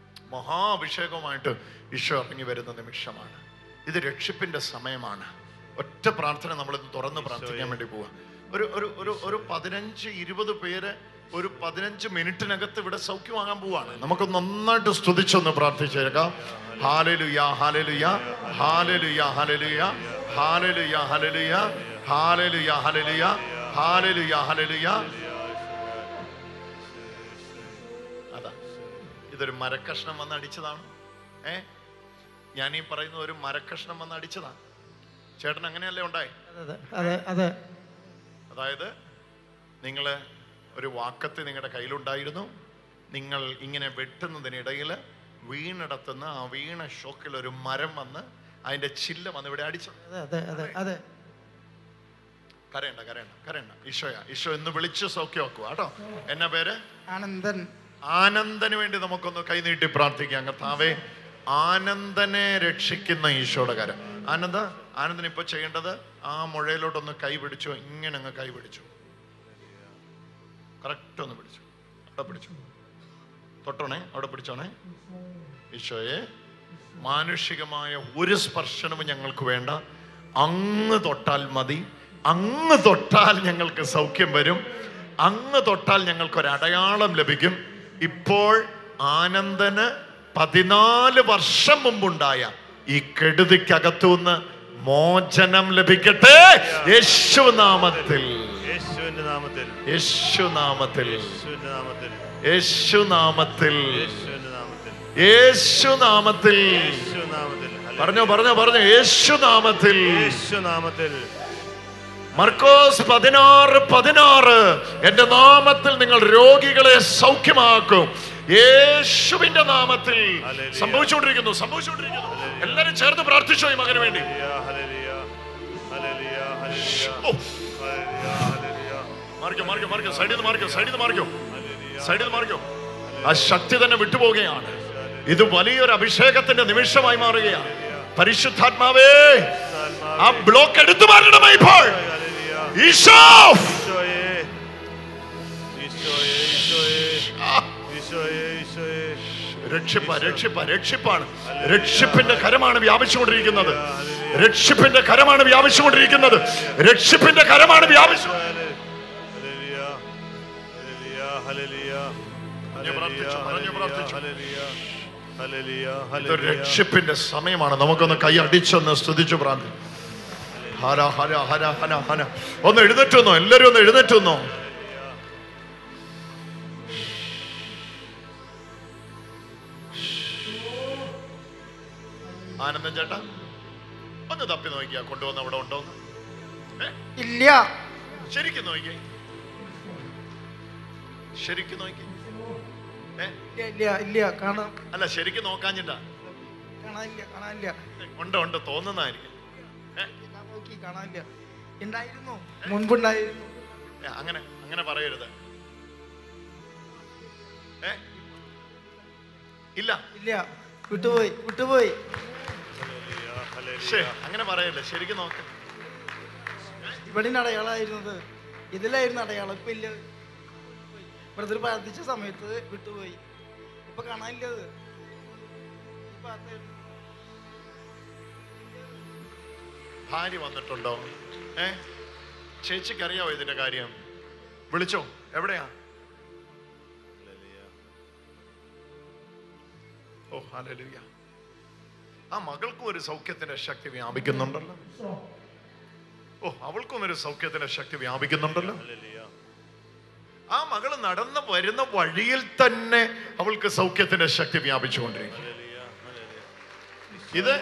മഹാഭിഷേകവുമായിട്ട് ഈശോ ഇറങ്ങി വരുന്ന നിമിഷമാണ് ഇത്. രക്ഷിപ്പിൻ്റെ സമയമാണ്. ഒറ്റ പ്രാർത്ഥന നമ്മൾ തുറന്ന് പ്രാർത്ഥിക്കാൻ വേണ്ടി പോവാ. ഒരു ഒരു ഒരു ഒരു പതിനഞ്ച് ഇരുപത് പേര് ഒരു പതിനഞ്ച് മിനിറ്റിനകത്ത് ഇവിടെ സൗഖ്യമാകാൻ പോവാണ്. നമുക്ക് നന്നായിട്ട് സ്തുതിച്ചൊന്ന് പ്രാർത്ഥിച്ചേക്കാം. Hallelujah hallelujah hallelujah hallelujah hallelujah hallelujah hallelujah hallelujah hallelujah hallelujah. അതാ, ഇതൊരു മരക്കഷ്ണം വന്ന് അടിച്ചതാണ്. ഏ ഞാൻ ഈ പറയുന്ന ഒരു മരക്കഷ്ണം വന്ന് അടിച്ചതാണ്. ചേട്ടൻ അങ്ങനെയല്ലേ ഉണ്ടായി? അതായത് നിങ്ങള് ഒരു വാക്കത്ത് നിങ്ങളുടെ കയ്യിലുണ്ടായിരുന്നു. നിങ്ങൾ ഇങ്ങനെ വെട്ടുന്നതിനിടയിൽ വീണിടത്തുനിന്ന് ആ വീണ ഷോക്കിൽ ഒരു മരം വന്ന് അതിന്റെ ചില്ല വന്ന് ഇവിടെ അടിച്ചു. കരയണ്ട കരയണ്ട കരയണ്ട. ഈശോയ ഈശോ എന്ന് വിളിച്ച് സൗഖ്യമാക്കുക കേട്ടോ. എന്നാ പേര്? ആനന്ദൻ. ആനന്ദന് വേണ്ടി നമുക്കൊന്ന് കൈനീട്ടി പ്രാർത്ഥിക്കാം. കർത്താവേ, ആനന്ദനെ രക്ഷിക്കുന്ന ഈശോയുടെ കരം. ആനന്ദ ആനന്ദൻ ഇപ്പൊ ചെയ്യേണ്ടത് ആ മുഴയിലോട്ടൊന്ന് കൈ പിടിച്ചു. ഇങ്ങനെ അങ്ങ് കൈ പിടിച്ചു. കറക്റ്റ് ഒന്ന് പിടിച്ചു. അവിടെ പിടിച്ചു. തൊട്ടോണേ, അവിടെ പിടിച്ചോണേ. ഈശോയെ, മാനുഷികമായ ഒരു സ്പർശനവും ഞങ്ങൾക്ക് വേണ്ട. അങ്ങ് തൊട്ടാൽ മതി. അങ്ങ് തൊട്ടാൽ ഞങ്ങൾക്ക് സൗഖ്യം വരും. അങ്ങ് തൊട്ടാൽ ഞങ്ങൾക്കൊരടയാളം ലഭിക്കും. ഇപ്പോൾ ആനന്ദന് പതിനാല് വർഷം മുമ്പുണ്ടായ ഈ കെടുതിക്കകത്തുനിന്ന് മോചനം ലഭിക്കട്ടെ. യേശുനാമത്തിൽ യേശുനാമത്തിൽ യേശുനാമത്തിൽ യേശുനാമത്തിൽ യേശുനാമത്തിൽ പറഞ്ഞോ പറഞ്ഞോ പറഞ്ഞോ യേശുനാമത്തിൽ യേശുനാമത്തിൽ. മർക്കോസ് പതിനാറ് പതിനാറ് എന്റെ നാമത്തിൽ നിങ്ങൾ രോഗികളെ സൗഖ്യമാക്കും. യേശുവിന്റെ നാമത്തിൽ സംഭവിച്ചുകൊണ്ടിരിക്കുന്നു സംഭവിച്ചുകൊണ്ടിരിക്കുന്നു. എല്ലാരും ചേർന്ന് പ്രാർത്ഥിച്ചോ ഈ മകന് വേണ്ടി. മാറിക്കോ മാറിക്കോ മാറിക്കോ സൈഡിൽ നിന്ന് മാറിക്കോ സൈഡിൽ നിന്ന് മാറിക്കോ സൈഡിൽ നിന്ന് മാറിക്കോ. ആ ശക്തി തന്നെ വിട്ടുപോവുകയാണ്. ഇത് വലിയൊരു അഭിഷേകത്തിന്റെ നിമിഷമായി മാറുകയാണ്. പരിശുദ്ധാത്മാവേ, ആ ബ്ലോക്ക് എടുത്തു മാറണമേ ഇപ്പോൾ. ഈശോ, രക്ഷിപ്പ രക്ഷിപ്പ രക്ഷിപ്പാണ്. രക്ഷിപ്പിന്റെ കരമാണ് വ്യാപിച്ചുകൊണ്ടിരിക്കുന്നത്. രക്ഷിപ്പിന്റെ കരമാണ് വ്യാപിച്ചുകൊണ്ടിരിക്കുന്നത്. രക്ഷിപ്പിന്റെ കരമാണ് വ്യാപിച്ചു. രക്ഷിപ്പിന്റെ സമയമാണ്. നമുക്കൊന്ന് കൈ അടിച്ചൊന്ന് സ്തുതിച്ചു പ്രാർത്ഥന. ഹര ഹര ഹര ഹന ഹന. ഒന്ന് എഴുന്നേറ്റുന്നോ? എല്ലാരും ഒന്ന് എഴുന്നേറ്റുന്നോ? ആനന്ദൻ ചേട്ടാ ഒന്ന് തപ്പി നോക്കിയാ കൊണ്ടുവന്ന് അവിടെ ഉണ്ടോ? ഇല്ല. ശരിക്കും നോക്കിയേ, ശരിക്കും നോക്കി. അല്ല ശരിക്കും നോക്കാഞ്ഞിട്ടാ? ഉണ്ട് ഉണ്ട് തോന്നുന്നതായിരിക്കും. മുൻപുണ്ടായിരുന്നു. അങ്ങനെ അങ്ങനെ പറയരുത്. ഏ ഇല്ല ഇല്ല വിട്ടുപോയി വിട്ടുപോയി. അങ്ങനെ പറയല്ലേ, ശരിക്കും നോക്ക. ഇവിടെ അടയാളായിരുന്നത് ഇതിലായിരുന്നു അടയാളം. ഇപ്പൊ ഇല്ല. ബ്രദർ പ്രാർത്ഥിച്ച സമയത്ത് വിട്ടുപോയി. ഇപ്പൊ കാണാനില്ലത്. ഭാര്യ വന്നിട്ടുണ്ടോ? ഏ ചേച്ചിക്ക് അറിയാവോ ഇതിന്റെ കാര്യം? വിളിച്ചോ? എവിടെയാ? ഓ ഹല്ലേലൂയ. ആ മകൾക്കും ഒരു സൗഖ്യത്തിന്റെ ശക്തി വ്യാപിക്കുന്നുണ്ടല്ലോ. ഓ അവൾക്കും ഒരു സൗഖ്യത്തിന്റെ ശക്തി വ്യാപിക്കുന്നുണ്ടല്ലോ. ആ മകള് നടന്നു വരുന്ന വഴിയിൽ തന്നെ അവൾക്ക് സൗഖ്യത്തിന്റെ ശക്തി വ്യാപിച്ചുകൊണ്ടിരിക്കും. ഇത്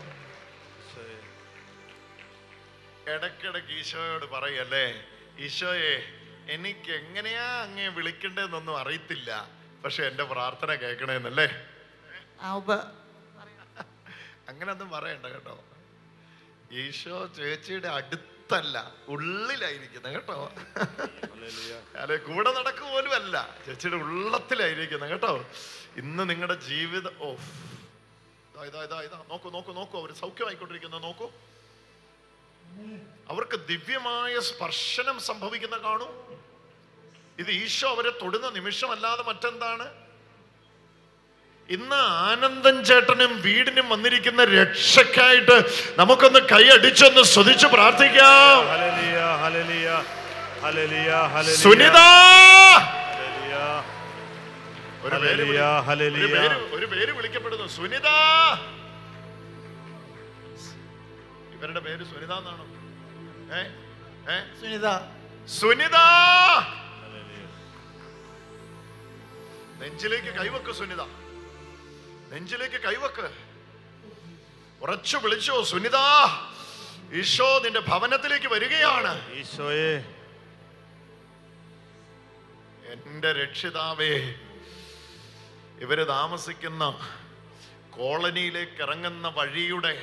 ഇടയ്ക്കിടയ്ക്ക് ഈശോയോട് പറയല്ലേ, ഈശോയെ എനിക്ക് എങ്ങനെയാ അങ്ങേ വിളിക്കണ്ടേന്നൊന്നും അറിയത്തില്ല, പക്ഷെ എന്റെ പ്രാർത്ഥന കേൾക്കണേന്നല്ലേ. അങ്ങനെ ഒന്നും പറയണ്ട കേട്ടോ. ഈശോ ചേച്ചിയുടെ അടുത്തല്ല, ഉള്ളിലായിരിക്കുന്നത് കേട്ടോ. അല്ലെ കൂടെ നടക്കുക പോലും അല്ല, ചേച്ചിയുടെ ഉള്ളത്തിലായിരിക്കുന്നത് കേട്ടോ. ഇന്ന് നിങ്ങളുടെ ജീവിതം ഓ ഇതാ ഇതാ ഇതാ നോക്കൂ നോക്കൂ നോക്കൂ അവർ സൗഖ്യമായിക്കൊണ്ടിരിക്കുന്നത് നോക്കൂ. അവർക്ക് ദിവ്യമായ സ്പർശനം സംഭവിക്കുന്ന കാണൂ. ഇത് ഈശോ അവരെ തൊടുന്ന നിമിഷമല്ലാതെ മറ്റെന്താണ്? ഇന്ന് ആനന്ദൻ ചേട്ടനും വീടിനും വന്നിരിക്കുന്ന രക്ഷയ്ക്കായിട്ട് നമുക്കൊന്ന് കൈയടിച്ചൊന്ന് സ്തുതിച്ച് പ്രാർത്ഥിക്കാം. സുനിത, ഒരു പേര് വിളിക്കപ്പെടുന്നു, സുനിത. ഇവരുടെ പേര് സുനിത എന്നാണോ? ഏ ഏ സുനിത, സുനിത. നെഞ്ചിലേക്ക് കൈവക്ക് സുനിത, നെഞ്ചിലേക്ക് കൈവക്ക്. ഉറച്ചു വിളിച്ചോ സുനിത. ഈശോ നിന്റെ ഭവനത്തിലേക്ക് വരികയാണ്. ഈശോയെ, എന്റെ രക്ഷിതാവേ, ഇവര് താമസിക്കുന്ന കോളനിയിലേക്ക് ഇറങ്ങുന്ന വഴിയുടെ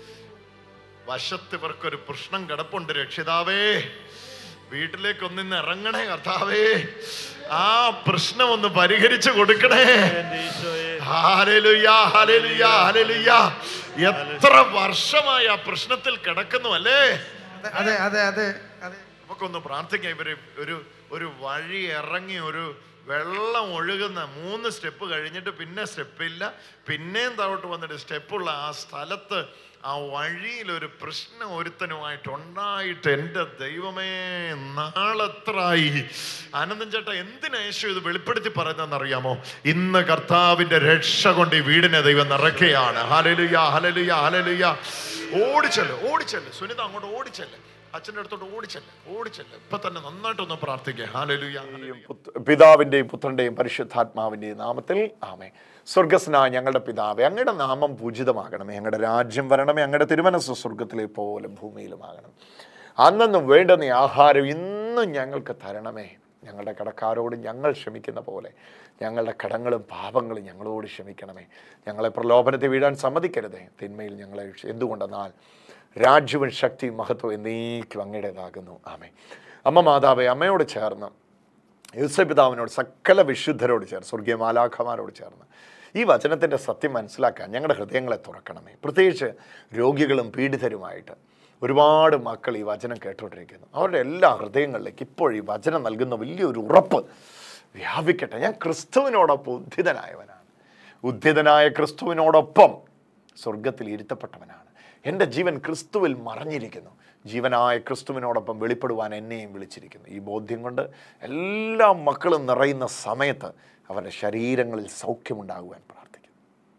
വശത്ത് ഇവർക്കൊരു പ്രശ്നം കിടപ്പുണ്ട്. രക്ഷിതാവേ, വീട്ടിലേക്ക് ഒന്നിന്ന് ഇറങ്ങണേ കർത്താവേ. ആ പ്രശ്നം ഒന്ന് പരിഹരിച്ചു കൊടുക്കണേ. Hallelujah, hallelujah, hallelujah. എത്ര വർഷമായി ആ പ്രശ്നത്തിൽ കിടക്കുന്നു അല്ലേ? അതെ അതെ അതെ അതെ. നമുക്കൊന്ന് പ്രാർത്ഥിക്കാം. ഇവര് ഒരു ഒരു വഴി ഇറങ്ങി ഒരു വെള്ളം ഒഴുകുന്ന മൂന്ന് സ്റ്റെപ്പ് കഴിഞ്ഞിട്ട് പിന്നെ സ്റ്റെപ്പില്ല, പിന്നെയും താഴോട്ട് വന്നിട്ട് സ്റ്റെപ്പുള്ള ആ സ്ഥലത്ത് ആ വഴിയിൽ ഒരു പ്രശ്നം ഒരുത്തനുമായിട്ടുണ്ടായിട്ട് എൻ്റെ ദൈവമേ നാളെത്രായി. ആനന്ദൻ ചേട്ടാ, എന്തിനാ യേശു ഇത് വെളിപ്പെടുത്തി പറയുന്നതെന്നറിയാമോ? ഇന്ന് കർത്താവിന്റെ രക്ഷ കൊണ്ട് ഈ വീടിനെ ദൈവം നിറയ്ക്കുകയാണ്. Hallelujah, hallelujah, hallelujah. ഓടിച്ചല്ലേ, ഓടിച്ചല്ലേ സുനിത, അങ്ങോട്ട് ഓടിച്ചല്ലേ, അച്ഛൻ്റെ അടുത്തോട്ട് ഓടിച്ചല്ലേ, ഓടിച്ചല്ലേ. ഇപ്പൊ തന്നെ നന്നായിട്ടൊന്ന് പ്രാർത്ഥിക്കുക. ഹല്ലേലൂയ. പിതാവിന്റെയും പുത്രന്റെയും പരിശുദ്ധാത്മാവിന്റെയും നാമത്തിൽ ആമേൻ. സ്വർഗസ്നായ ഞങ്ങളുടെ പിതാവേ, അങ്ങയുടെ നാമം പൂജിതമാകണമേ, അങ്ങയുടെ രാജ്യം വരണമേ, അങ്ങയുടെ തിരുമനസ്സ് സ്വർഗത്തിലെ പോലെ ഭൂമിയിലുമാകണം. അന്നു വേണ്ടുന്ന ആഹാരം ഇന്നും ഞങ്ങൾക്ക് തരണമേ. ഞങ്ങളുടെ കടക്കാരോട് ഞങ്ങൾ ക്ഷമിക്കുന്ന പോലെ ഞങ്ങളുടെ കടങ്ങളും പാപങ്ങളും ഞങ്ങളോട് ക്ഷമിക്കണമേ. ഞങ്ങളെ പ്രലോഭനത്തിൽ വീഴാൻ സമ്മതിക്കരുതേ, തിന്മയിൽ ഞങ്ങളെ. എന്തുകൊണ്ടെന്നാൽ രാജ്യവും ശക്തിയും മഹത്വം എന്നേക്കും അങ്ങയുടേതാകുന്നു. ആമേൻ. അമ്മ മാതാവേ, അമ്മയോട് ചേർന്ന് യേശുപിതാവിനോട് സകല വിശുദ്ധരോട് ചേർന്ന് സ്വർഗീയ മാലാഖമാരോട് ചേർന്ന് ഈ വചനത്തിൻ്റെ സത്യം മനസ്സിലാക്കാൻ ഞങ്ങളുടെ ഹൃദയങ്ങളെ തുറക്കണമേ. പ്രത്യേകിച്ച് രോഗികളും പീഡിതരുമായിട്ട് ഒരുപാട് മക്കൾ ഈ വചനം കേട്ടുകൊണ്ടിരിക്കുന്നു. അവരുടെ എല്ലാ ഹൃദയങ്ങളിലേക്ക് ഇപ്പോൾ ഈ വചനം നൽകുന്ന വലിയൊരു ഉറപ്പ് വ്യാപിക്കട്ടെ. ഞാൻ ക്രിസ്തുവിനോടൊപ്പം ഉദ്ധിതനായവനാണ്. ഉദ്ധിതനായ ക്രിസ്തുവിനോടൊപ്പം സ്വർഗത്തിൽ ഇരുത്തപ്പെട്ടവനാണ്. എൻ്റെ ജീവൻ ക്രിസ്തുവിൽ മറഞ്ഞിരിക്കുന്നു. ജീവനായ ക്രിസ്തുവിനോടൊപ്പം വെളിപ്പെടുവാൻ എന്നെയും വിളിച്ചിരിക്കുന്നു. ഈ ബോധ്യം കൊണ്ട് എല്ലാ മക്കളും നിറയുന്ന സമയത്ത് അവരുടെ ശരീരങ്ങളിൽ സൗഖ്യമുണ്ടാകുവാൻ പ്രാർത്ഥിക്കുന്നു.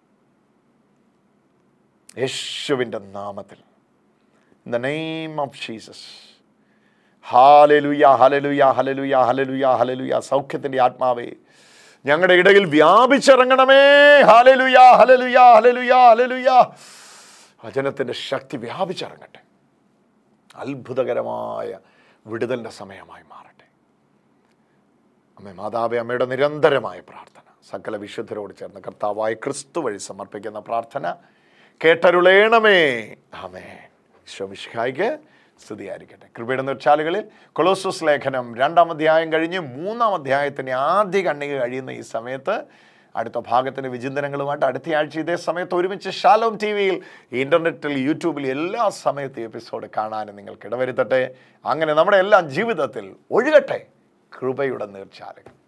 യേശുവിൻ്റെ നാമത്തിൽ, in the name of Jesus. Hallelujah, hallelujah, hallelujah, hallelujah, hallelujah. സൗഖ്യത്തിൻ്റെ ആത്മാവേ ഞങ്ങളുടെ ഇടയിൽ വ്യാപിച്ചിറങ്ങണമേ. Hallelujah, hallelujah, hallelujah, hallelujah. വചനത്തിൻ്റെ ശക്തി വ്യാപിച്ചിറങ്ങട്ടെ. അത്ഭുതകരമായ വിടുതലിൻ്റെ സമയമായി മാറട്ടെ. അമ്മേ മാതാവേ, അമ്മയുടെ നിരന്തരമായ പ്രാർത്ഥന സകല വിശുദ്ധരോട് ചേർന്ന് കർത്താവായ ക്രിസ്തു വഴി സമർപ്പിക്കുന്ന പ്രാർത്ഥന കേട്ടരുളേണമേ. ആമേൻ. ഈശോ മിശിഹായ്ക്ക് സ്തുതിയായിരിക്കട്ടെ. കൃപയുടെ നിർച്ചാലുകളിൽ കൊളോസ്സസ് ലേഖനം രണ്ടാം അധ്യായം കഴിഞ്ഞ് മൂന്നാം അധ്യായത്തിൻ്റെ ആദ്യ കണ്ണിക കഴിയുന്ന ഈ സമയത്ത് അടുത്ത ഭാഗത്തിൻ്റെ വിചിന്തനങ്ങളുമായിട്ട് അടുത്ത ആഴ്ച ഇതേ സമയത്ത് ഒരുമിച്ച് ഷാലോം ടി വിയിൽ, ഇൻ്റർനെറ്റിൽ, യൂട്യൂബിൽ എല്ലാ സമയത്തും എപ്പിസോഡ് കാണാനും നിങ്ങൾക്ക് ഇടവരുത്തട്ടെ. അങ്ങനെ നമ്മുടെ എല്ലാ ജീവിതത്തിൽ ഒഴുകട്ടെ കൃപയുടെ നീർച്ചാലുകൾ.